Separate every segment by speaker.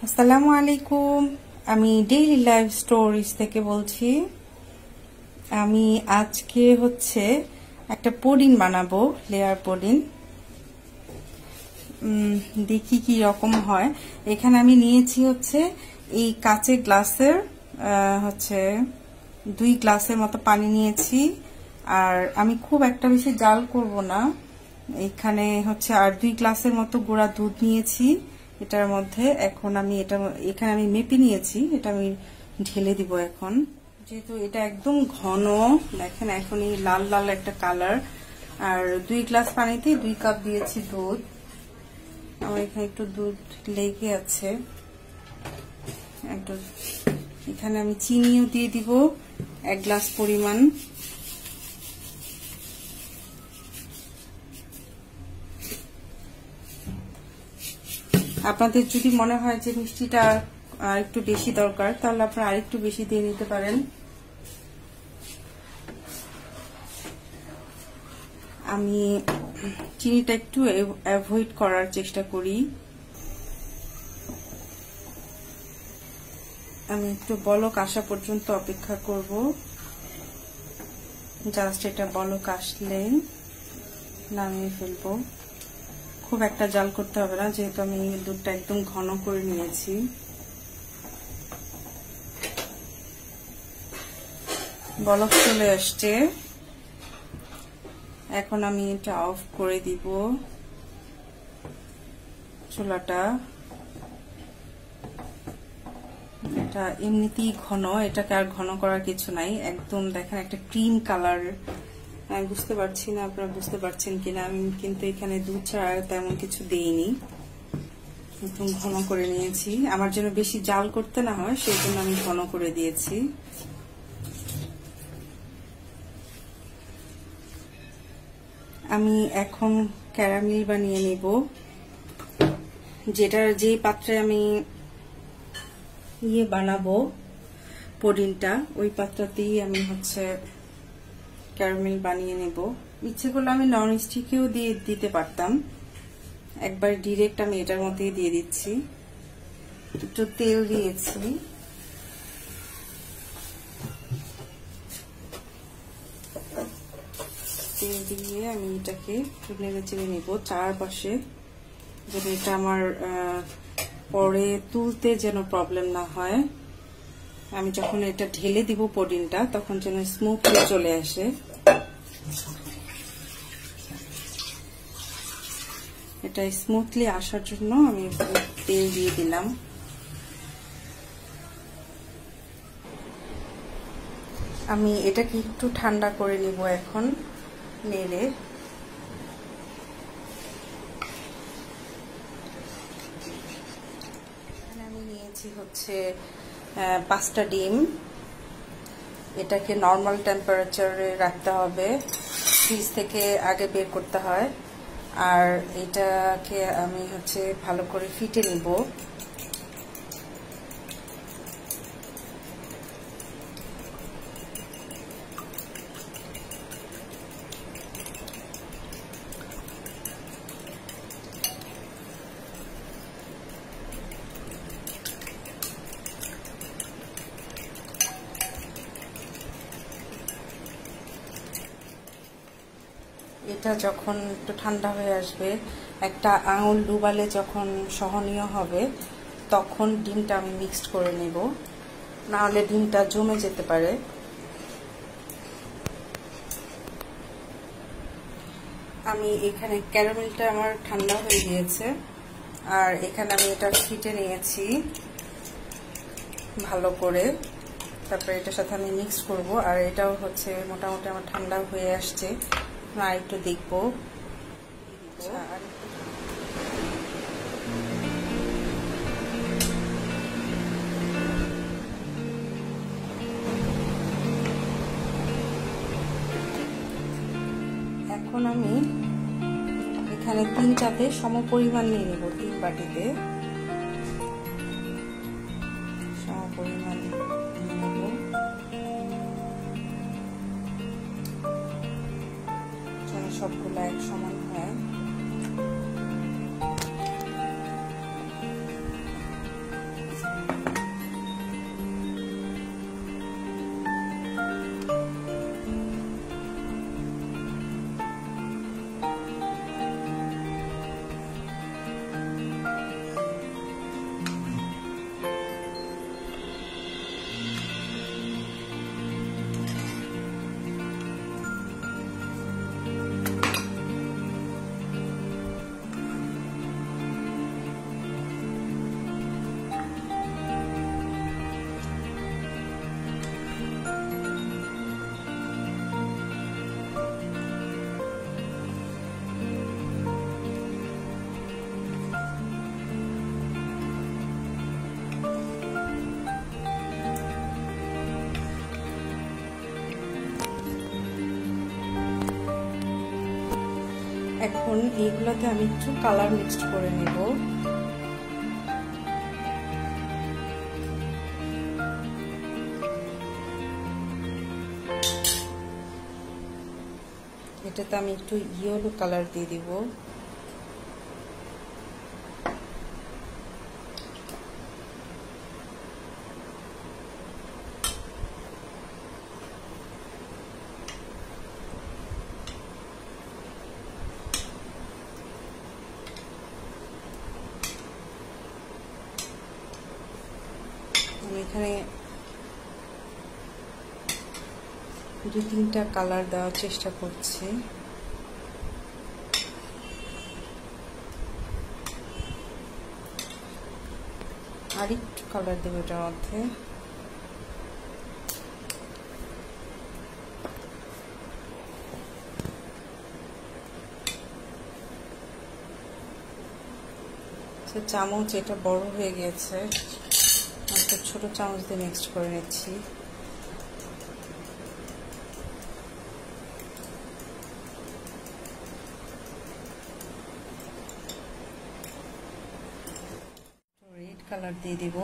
Speaker 1: আসসালামু আলাইকুম। আমি ডেইলি লাইফ স্টোরিজ থেকে বলছি। আমি আজকে একটা পুডিং বানাবো, লেয়ার পুডিং। দেখি কি রকম হয়। এখানে আমি নিয়েছি এই কাচের গ্লাসের 2 গ্লাসের মতো পানি নিয়েছি। আর আমি খুব একটা বেশি জাল করব না। এখানে আর 2 গ্লাসের মতো গুঁড়া দুধ নিয়েছি এটার মধ্যে। এখন আমি এখানে আমি মেপে নিয়েছি, এটা আমি ঢেলে দিব এখন। যেহেতু এটা একদম ঘন, দেখেন এখন এই লাল লাল একটা কালার। আর 2 গ্লাস পানিতে 2 কাপ দিয়েছি দুধ। আমার এখানে একটু দুধ লেগে আছে একটু। এখানে আমি চিনিও দিয়ে দিব 1 গ্লাস পরিমাণ। আপনাদের যদি মনে হয় যে মিষ্টিটা একটু বেশি দরকার, তাহলে আপনারা আরেকটু বেশি দিয়ে নিতে পারেন। আমি চিনিটা একটু অ্যাভয়েড করার চেষ্টা করি। আমি একটু বলক আসা পর্যন্ত অপেক্ষা করব। জাস্ট এটা বলক আসলে নামিয়ে ফেলবো। খুব একটা জাল করতে হবে না, যেহেতু আমি দুধটা একদম ঘন করে নিয়েছি। বলক চলে আসছে, এখন আমি এটা অফ করে দিব চুলাটা। এটা এমনিতেই ঘন, এটাকে আর ঘন করার কিছু নাই। একদম দেখেন একটা ক্রিম কালার। আমি বুঝতে পারছি না আপনারা বুঝতে পারছেন কিনা। আমি কিন্তু এখানে দুধ ছাড়া তেমন কিছু দেইনি, একদম ঘন করে নিয়েছি। আমার জন্য বেশি জাল করতে না হয়, সেই জন্য আমি ঘন করে দিয়েছি। আমি এখন ক্যারামেল বানিয়ে নেব। যে পাত্রে আমি বানাবো পুডিংটা, ওই পাত্রতেই আমি ক্যারামেল বানিয়ে নেব। ইচ্ছে করলে আমি নন স্টিকেও দিতে পারতাম। একবার ডিরেক্ট আমি এটার মধ্যেই দিয়ে দিচ্ছি। একটু তেল দিয়েছি। তেল দিয়ে আমি এটাকে নেড়ে চেড়ে নেব চারপাশে, যেন এটা আমার পরে তুলতে যেন প্রবলেম না হয়। আমি যখন এটা ঢেলে দিব পুডিংটা, তখন যেন স্মুথলি চলে আসে। এটা স্মুথলি আসার জন্য আমি তেল দিয়ে দিলাম। আমি এটাকে একটু ঠান্ডা করে নিব এখন নেড়ে। আমি নিয়েছি 5টা ডিম। এটাকে নর্মাল টেম্পারেচারে রাখতে হবে, ফ্রিজ থেকে আগে বের করতে হয়। আর এটাকে আমি ভালো করে ফিটে নিব। এটা যখন একটু ঠান্ডা হয়ে আসবে, একটা আঙুল ডুবালে যখন সহনীয় হবে, তখন ডিমটা আমি মিক্সড করে নেব, না হলে ডিমটা জমে যেতে পারে। আমি এখানে ক্যারামেলটা আমার ঠান্ডা হয়ে গিয়েছে, আর এখানে আমি এটা ফিটে নিয়েছি ভালো করে। তারপরে এটার সাথে আমি মিক্স করব। আর এটাও মোটামুটি আমার ঠান্ডা হয়ে আসছে। আর একটু দেখবো। এখন আমি এখানে 3 চাপে সম পরিমাণ নিয়ে নেব। 3 বাটিতে সম পরিমাণ নেব। সবগুলো এক সমান হয়। এখন এইগুলোতে আমি একটু কালার মিক্সড করে নেব। এটাতে আমি একটু ইয়েলো কালার দিয়ে দিব। আমি এখানে 2-3টা কালার দেওয়ার চেষ্টা করছি। আর একটু কালার দেবো এটার মধ্যে। চামচ এটা বড় হয়ে গিয়েছে, একটা ছোট চামচ দিয়ে মিক্সড করে নিচ্ছি। রেড কালার দিয়ে দিব,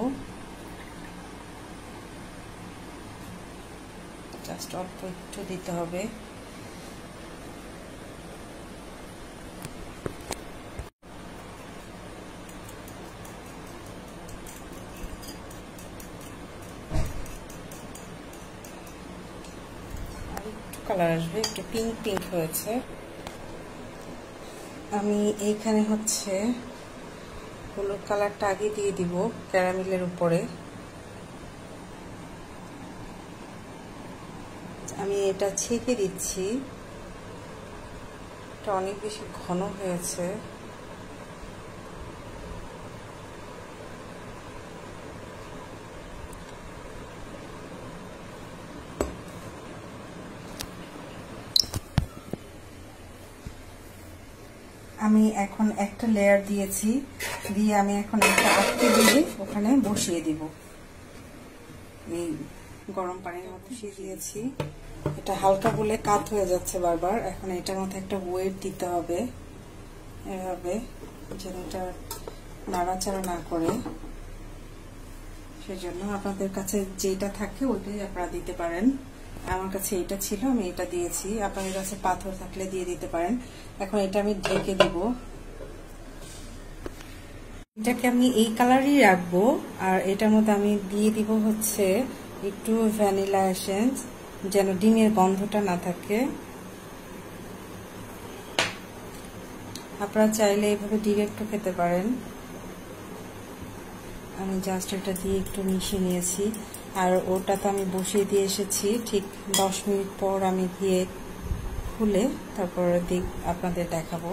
Speaker 1: জাস্ট অল্প একটু দিতে হবে। কালার আসবে, একটু পিঙ্ক পিঙ্ক হয়েছে। আমি এইখানে হচ্ছে হলুদ কালারটা আগে দিয়ে দিব ক্যারামেলের উপরে। আমি এটা ছেঁকে দিচ্ছি, এটা অনেক বেশি ঘন হয়েছে। আমি এখন একটা লেয়ার দিয়েছি, দিয়ে আমি এখন একটা আটকে দিয়ে ওখানে বসিয়ে দিব। এই গরম পানির মধ্যে বসিয়ে দিয়েছি, এটা হালকা বলে কাত হয়ে যাচ্ছে বারবার। এখন এটার মধ্যে একটা ওয়েট দিতে হবে এভাবে, যেন এটা নাড়াচাড়া না করে। সেজন্য আপনাদের কাছে যেটা থাকে ওইটাই আপনারা দিতে পারেন। আমার কাছে এটা ছিল, আমি এটা দিয়েছি। আপনাদের কাছে পাথর থাকলে দিয়ে দিতে পারেন। এখন এটা আমি ঢেকে দেব। এটাকে আমি এই কালারই রাখবো, আর এটার মধ্যে আমি দিয়ে দিব হচ্ছে একটু ভ্যানিলা এসেন্স, যেন ডিমের গন্ধটা না থাকে। আপনারা চাইলে এইভাবে ডিরেক্টও খেতে পারেন। আমি জাস্ট এটা দিয়ে একটু মিশিয়ে নিয়েছি, আর ওটা তো আমি বসিয়ে দিয়ে এসেছি। ঠিক 10 মিনিট পর আমি দিয়ে খুলে তারপর আপনাদের দেখাবো।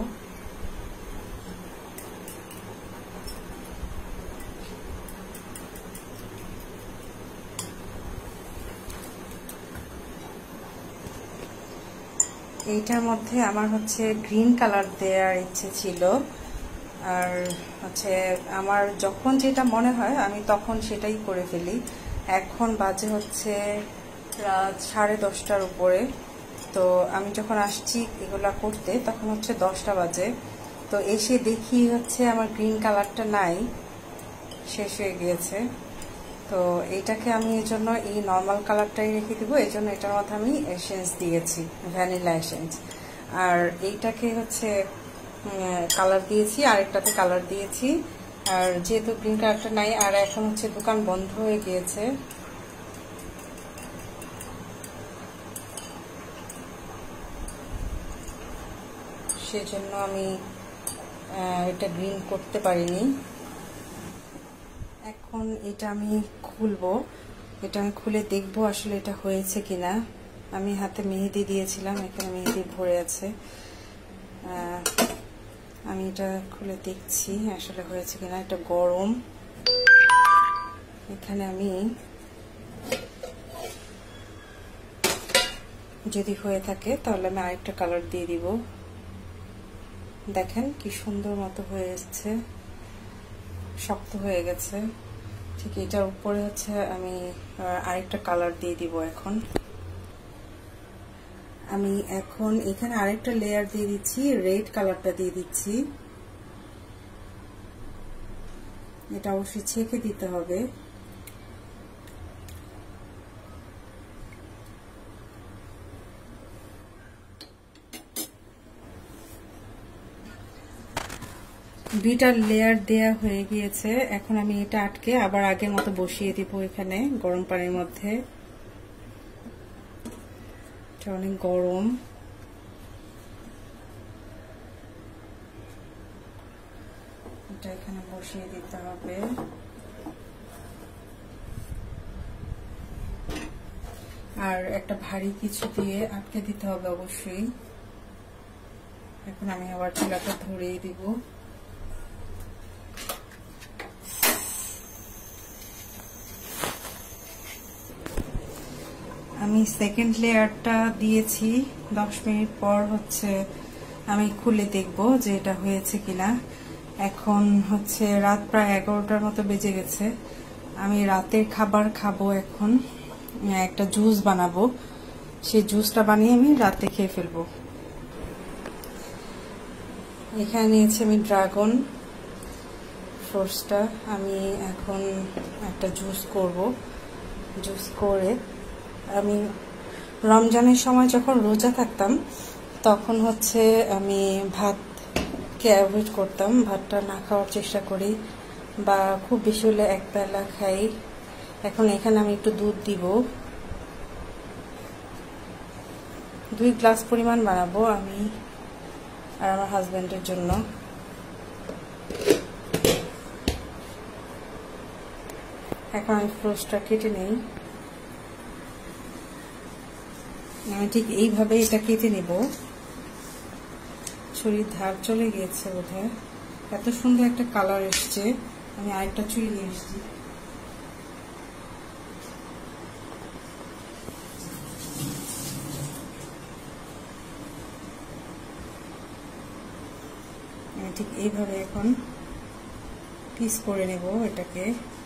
Speaker 1: এইটার মধ্যে আমার হচ্ছে গ্রিন কালার দেওয়ার ইচ্ছে ছিল, আর হচ্ছে আমার যখন যেটা মনে হয় আমি তখন সেটাই করে ফেলি। এখন বাজে হচ্ছে রাত 10:30টার উপরে। তো আমি যখন আসছি এগুলা করতে তখন হচ্ছে 10টা বাজে। তো এসে দেখি হচ্ছে আমার গ্রিন কালারটা নাই, শেষ হয়ে গিয়েছে। তো এইটাকে আমি এই জন্য এই নর্মাল কালারটাই রেখে দিব। এই জন্য এটার মধ্যে আমি এসেন্স দিয়েছি, ভ্যানিলা এসেন্স। আর এইটাকে হচ্ছে কালার দিয়েছি, আরেকটাতে কালার দিয়েছি। আর যেহেতু গ্রিন কালারটা নাই, আর এখন হচ্ছে দোকান বন্ধ হয়ে গিয়েছে, সেজন্য আমি এটা গ্রিন করতে পারিনি। এখন এটা আমি খুলবো, এটা আমি খুলে দেখবো আসলে এটা হয়েছে কিনা। আমি হাতে মেহেদি দিয়েছিলাম, এখানে মেহেদি ভরে আছে। আমি এটা খুলে দেখছি আসলে হয়েছে কিনা। এটা গরম, এখানে আমি যদি হয়ে থাকে তাহলে আমি আরেকটা কালার দিয়ে দিব। দেখেন কি সুন্দর মতো হয়ে এসেছে, শক্ত হয়ে গেছে। ঠিক এটার উপরে হচ্ছে আমি আরেকটা কালার দিয়ে দিব। এখন আমি এখন এখানে আরেকটা লেয়ার দিয়ে দিচ্ছি, রেড কালারটা দিয়ে দিচ্ছি। এটা অবশ্যই ছেঁকে দিতে হবে। দুইটা লেয়ার দেয়া হয়ে গিয়েছে। এখন আমি এটা আটকে আবার আগের মতো বসিয়ে দিব এখানে গরম পানির মধ্যে। এটা অনেক গরম। এটা এখানে বসিয়ে দিতে হবে। আর একটা ভারী কিছু দিয়ে আটকে দিতে হবে অবশ্যই। এখন আমি আবার চুলাটা ধরিয়ে দিব। আমি সেকেন্ড লেয়ারটা দিয়েছি। 10 মিনিট পর হচ্ছে আমি খুলে দেখব যে এটা হয়েছে কিনা। এখন হচ্ছে রাত প্রায় 11টার মতো বেজে গেছে। আমি রাতের খাবার খাবো। এখন একটা জুস বানাবো, সেই জুসটা বানিয়ে আমি রাতে খেয়ে ফেলবো। এখানে নিয়েছি আমি ড্রাগন ফ্রুটসটা। আমি এখন একটা জুস করব। জুস করে আমি রমজানের সময় যখন রোজা থাকতাম তখন হচ্ছে আমি ভাতকে অ্যাভয়েড করতাম, ভাতটা না খাওয়ার চেষ্টা করি, বা খুব বেশি হলে এক বেলা খাই। এখন এখানে আমি একটু দুধ দিব। 2 গ্লাস পরিমাণ বানাবো আমি আর আমার হাজবেন্ডের জন্য। এখন আমি ফ্রুটসটা কেটে নেই। আমি ঠিক এইভাবে এটা কেটে নেব। ছুরির ধার চলে গিয়েছে বোধহয়। এত সুন্দর একটা কালার এসছে। আমি আরেকটা ছুরি নিয়ে এসেছি। আমি ঠিক এইভাবে এখন পিস করে নেব এটাকে।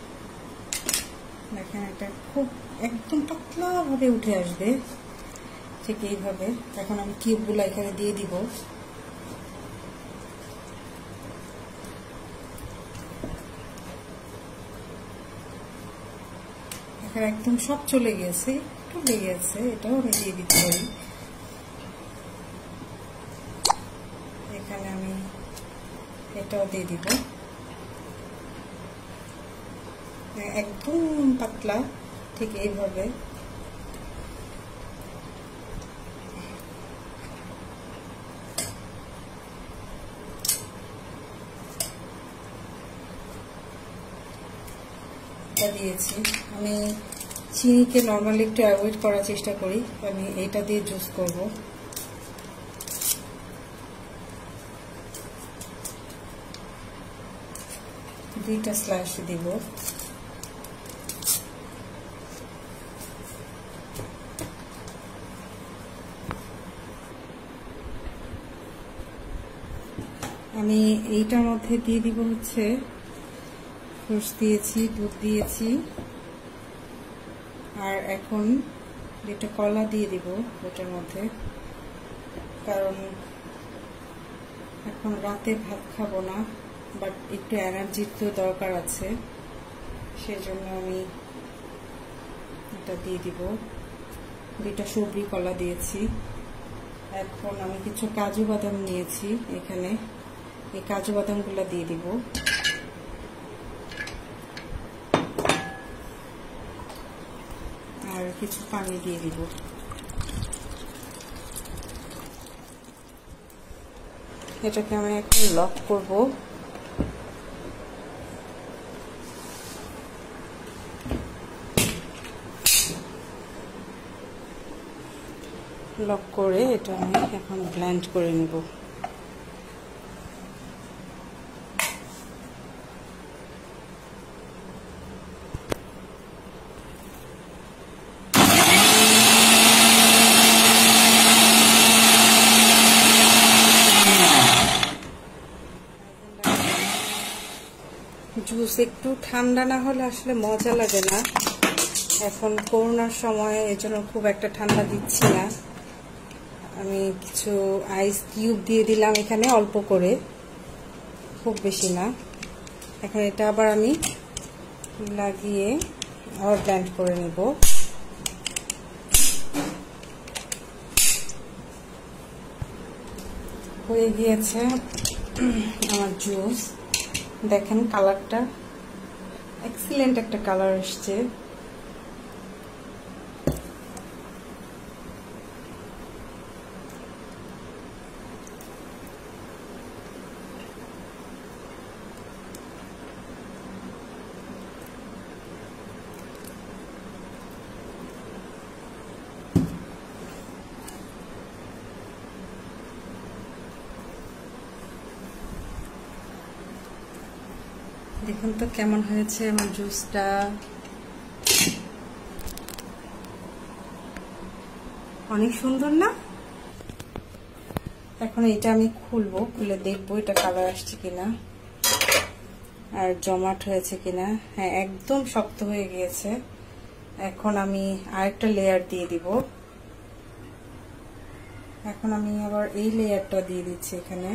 Speaker 1: দেখেন এটা খুব একদম পাতলা ভাবে উঠে আসবে, ঠিক এইভাবে। এখন আমি কিউবগুলো এখানে দিয়ে দিব। এখানে একদম সব চলে গেছে, একটু লেগে গেছে, এটাও আমি দিয়ে দিতে পারি। এখানে আমি এটাও দিয়ে দিব। একদম পাতলা, ঠিক এইভাবে। দিয়েছি আমি চিনিকে নর্মালি একটু অ্যাভয়েড করার চেষ্টা করি। আমি এটা দিয়ে জুস করব। দুইটা স্লাইস দিব। আমি এইটার মধ্যে দিয়ে দিব হচ্ছে ফ্রুটস দিয়েছি, দুধ দিয়েছি, আর এখন একটা কলা দিয়ে দিব ওটার মধ্যে। কারণ এখন রাতে ভাত খাবো না, বাট একটু এনার্জির তো দরকার আছে, সেজন্য আমি এটা দিয়ে দিব। 2টা সবজি কলা দিয়েছি। এখন আমি কিছু কাজু বাদাম নিয়েছি এখানে, এই কাজু বাদামগুলো দিয়ে দিব। আর কিছু পানি দিয়ে দিব। এটাকে আমি এখন লক করব। লক করে এটা আমি এখন ব্লেন্ড করে নেব। জুস একটু ঠান্ডা না হলে আসলে মজা লাগে না। এখন করোনার সময় এজন্য খুব একটা ঠান্ডা দিচ্ছি না। আমি কিছু আইস কিউব দিয়ে দিলাম এখানে, অল্প করে, খুব বেশি না। এখন এটা আবার আমি লাগিয়ে আবার ব্লেন্ড করে নেব। হয়ে গিয়েছে আমার জুস। দেখেন কালারটা এক্সিলেন্ট একটা কালার আসছে। দেখুন তো কেমন হয়েছে আমার জুসটা। অনেক সুন্দর না? এখন এটা আমি খুলবো, খুলে দেখবো এটা কালার আসছে কিনা আর জমাট হয়েছে কিনা। হ্যাঁ, একদম শক্ত হয়ে গিয়েছে। এখন আমি আরেকটা লেয়ার দিয়ে দিব। এখন আমি আবার এই লেয়ারটা দিয়ে দিচ্ছি এখানে।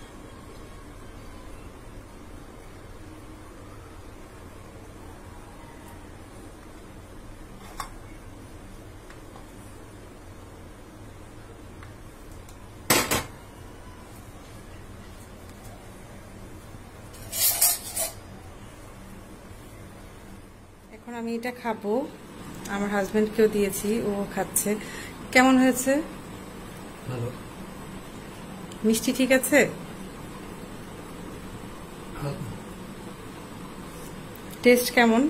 Speaker 1: এখন আমি এটা খাবো, আমার হাজবেন্ডকেও দিয়েছি, ও খাচ্ছে। কেমন হয়েছে?
Speaker 2: ভালো।
Speaker 1: মিষ্টি ঠিক আছে? টেস্ট কেমন?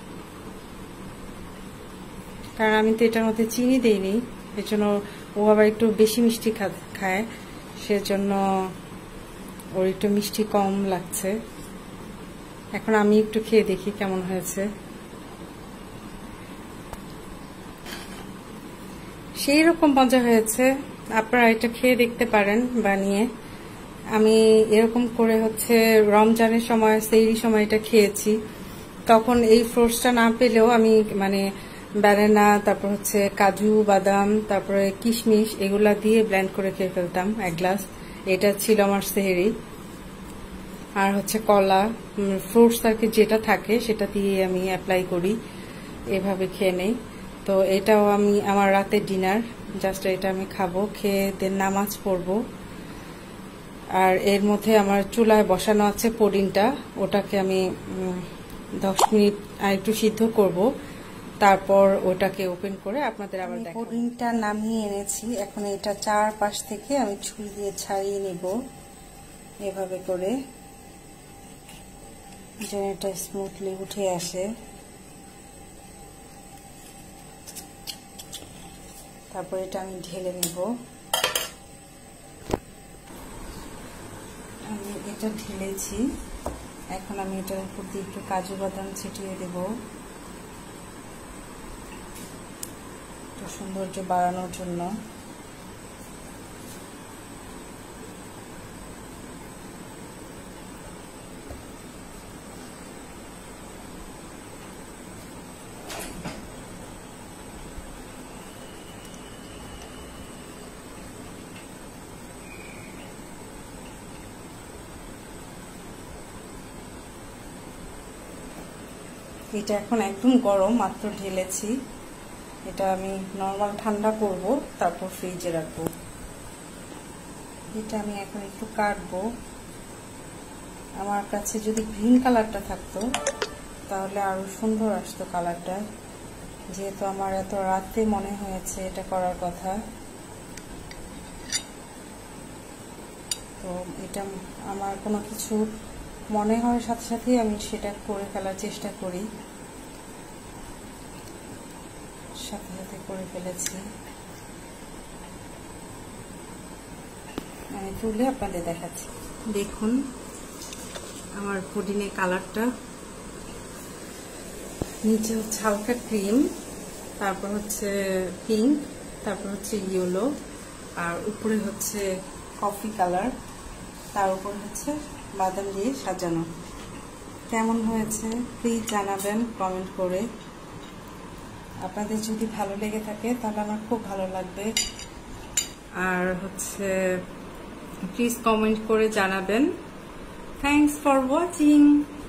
Speaker 1: কারণ আমি তো এটার মধ্যে চিনি দেইনি, এর জন্য ও আবার একটু বেশি মিষ্টি খায়, সেজন্য ওর একটু মিষ্টি কম লাগছে। এখন আমি একটু খেয়ে দেখি কেমন হয়েছে। সেই রকম মজা হয়েছে। আপনারা এটা খেয়ে দেখতে পারেন বানিয়ে। আমি এরকম করে হচ্ছে রমজানের সময়, সেহরির সময় এটা খেয়েছি। তখন এই ফ্রুটসটা না পেলেও আমি মানে ব্যানানা, তারপর হচ্ছে কাজু বাদাম, তারপরে কিশমিশ এগুলা দিয়ে ব্লেন্ড করে খেয়ে ফেলতাম এক গ্লাস। এটা ছিল আমার সেহরি। আর হচ্ছে কলা, ফ্রুটস আর কি যেটা থাকে সেটা দিয়ে আমি অ্যাপ্লাই করি, এভাবে খেয়ে নেই। তো এটাও আমি আমার রাতের ডিনার, জাস্ট এটা আমি খাবো, খেয়ে দেন নামাজ পড়বো। আর এর মধ্যে আমার চুলায় বসানো আছে পুডিংটা, ওটাকে আমি 10 মিনিট আর একটু সিদ্ধ করব, তারপর ওটাকে ওপেন করে আপনাদের আবার দেখাবো। পুডিংটা নামিয়ে এনেছি, এখন এটা চারপাশ থেকে আমি ছুরি দিয়ে ছাড়িয়ে নেব এভাবে করে, যেন এটা স্মুথলি উঠে আসে। তারপর এটা আমি ঢেলে নেব। আমি এটা ঢেলেছি, এখন আমি এটার উপর দিয়ে একটু কাজু বাদাম ছিটিয়ে দেব, একটু সৌন্দর্য বাড়ানোর জন্য। এটা এখন একদম গরম, মাত্র ঢেলেছি। এটা আমি নর্মাল ঠান্ডা করব, তারপর ফ্রিজে রাখবো। এটা আমি এখন একটু কাটবো। আমার কাছে যদি গ্রিন কালারটা থাকতো তাহলে আরো সুন্দর আসতো কালারটা, যেহেতু আমার এত রাতে মনে হয়েছে এটা করার কথা। তো এটা আমার কোনো কিছু মনে হয় সাথে সাথেই আমি সেটা করে ফেলার চেষ্টা করি, সাথে সাথে করে ফেলেছি। আমি তুলে আপনাদের দেখাচ্ছি। দেখুন আমার পুডিংয়ের কালারটা, নিচে হচ্ছে হালকা ক্রিম, তারপর হচ্ছে পিঙ্ক, তারপর হচ্ছে ইয়েলো, আর উপরে হচ্ছে কফি কালার, তার উপর হচ্ছে বাদাম দিয়ে সাজানো। কেমন হয়েছে প্লিজ জানাবেন কমেন্ট করে। আপনাদের যদি ভালো লেগে থাকে তাহলে আমার খুব ভালো লাগবে। আর হচ্ছে প্লিজ কমেন্ট করে জানাবেন। Thanks for watching.